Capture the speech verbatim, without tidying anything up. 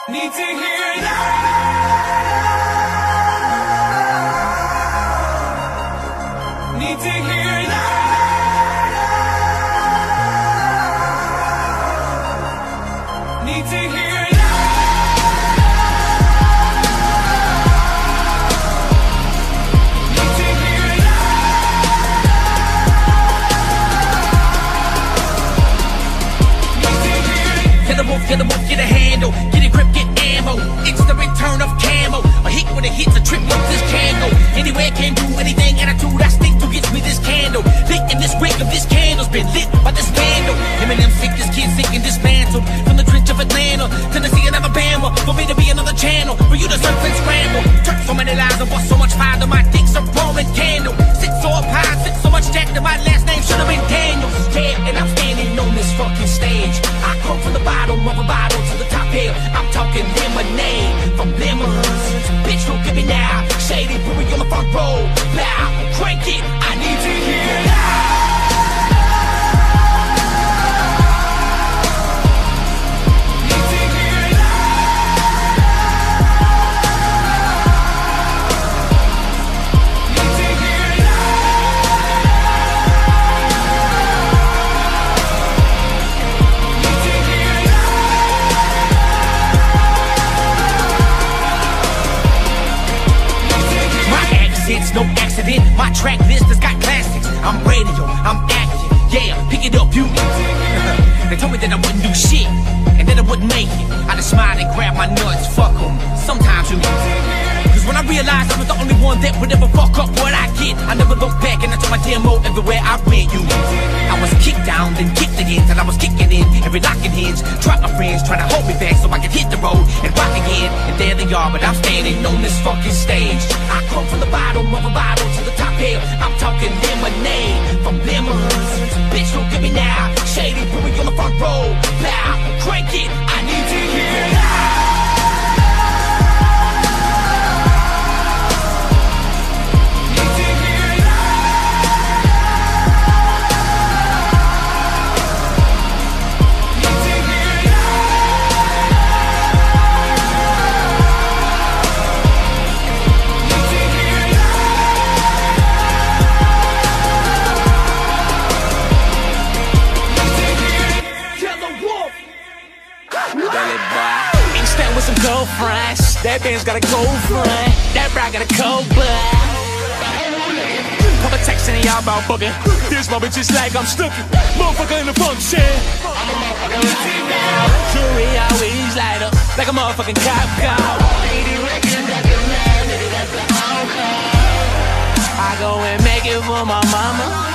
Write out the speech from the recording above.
Need to hear that. Need to hear that. Need to hear that. Need to hear that. Need to hear that. Get the wolf, get the wolf, get a handle. Get a grip, get ammo. It's the return of camo. A hit when it hits, a trip up this candle. Anywhere can do anything, attitude I stick to gets me this candle. Lit in this wick of this candle's been lit by this vandal. Him and them sick, this kid sick and dismantled. From the trench of Atlanta, Tennessee and Alabama. For me to be another channel, for you to surf and scramble. Took so many lives and bust so much fire to my dick's a Roman candle. Sit so up high, sit so much jack that my last name should have been Daniel. Yeah, and I'm standing on this fucking stage. I come from the bottom of a bottle to the top here. I'm talking lemonade from lemons. Bitch, don't give me now. Shady brewery on the front row. Loud, crank it. I need to hear that. Need to hear that. Need to hear that. Need to hear that. My accent's no accident. My track list has got classics. I'm radio, I'm acting. Yeah, pick it up, you. They told me that I wouldn't do shit and that I wouldn't make it. I just smiled and grabbed my nuts. Fuck 'em. Sometimes you. Cause when I realized I was the only one that would ever fuck up what I get, I never looked back and I took my demo everywhere I went. You. I was kicked down, then kicked again till I was kicking in every lock and hinge. Tried my friends trying to hold me back so I could hit the road and rock again. And there they are, but I'm standing on this fucking stage. I come from the bottom of a bottle to the top here. I'm talking lemonade from lemons. Bitch, don't give me now. Shady brewery on the front row. Loud, crank it. I need to hear that. Some girlfriends, that band's got a girlfriend, that bra got a cold blood. Couple texts and y'all about booking. This moment just like I'm stuck. Motherfucker in the function. I'm a motherfucker right now. Jewelry always light up like a motherfucking cop car. I go and make it for my mama.